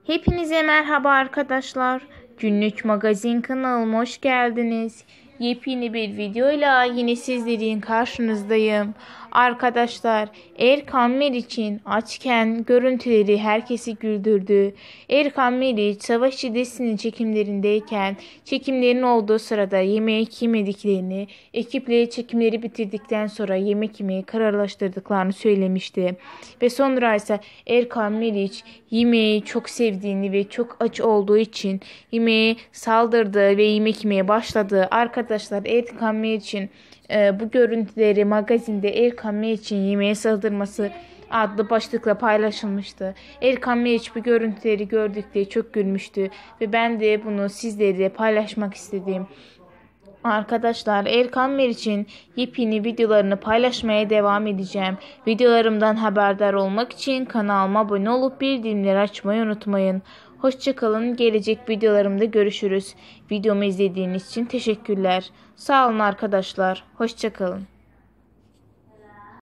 Hepinize merhaba arkadaşlar. Günlük magazin kanalıma hoş geldiniz. Yepyeni bir videoyla yine sizlerin karşınızdayım. Arkadaşlar, Erkan Meriç'in açken görüntüleri herkesi güldürdü. Erkan Meriç Savaşçı dizisinin çekimlerindeyken çekimlerin olduğu sırada yemek yemediklerini, ekiple çekimleri bitirdikten sonra yemek yemeyi kararlaştırdıklarını söylemişti. Ve sonra ise Erkan Meriç yemeği çok sevdiğini ve çok aç olduğu için yemeğe saldırdı ve yemek yemeye başladı. Arkadaşlar, Erkan Meriç'in bu görüntüleri magazinde Erkan Meriç'in yemeğe saldırması adlı başlıkla paylaşılmıştı. Erkan Meriç bu görüntüleri gördükçe çok gülmüştü ve ben de bunu sizlerle paylaşmak istedim. Arkadaşlar, Erkan Meriç'in yepyeni videolarını paylaşmaya devam edeceğim. Videolarımdan haberdar olmak için kanalıma abone olup bildirimleri açmayı unutmayın. Hoşça kalın. Gelecek videolarımda görüşürüz. Videomu izlediğiniz için teşekkürler. Sağ olun arkadaşlar. Hoşça kalın.